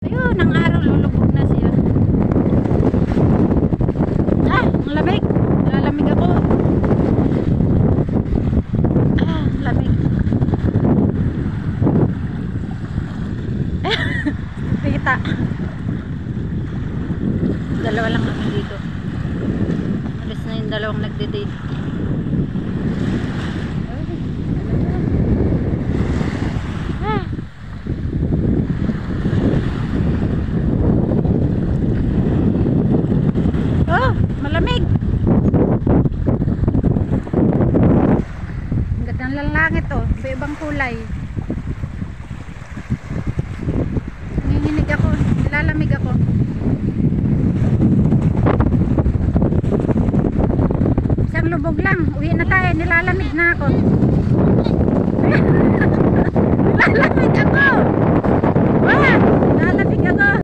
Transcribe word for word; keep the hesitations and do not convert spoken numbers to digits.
Ayun, ang araw lulubog na siya. Ah, ang lamig. Lalamig ako. Ah, lamig. Kita. Dalawa lang kami dito. Alis na yung dalawang nagde-date. Ah. Oh, malamig. Ang ganda ng langit oh, iba-ibang kulay. Nanginginig ako, nilalamig ako. Isang lubog lang, uwi na tayo, nilalamig na ako.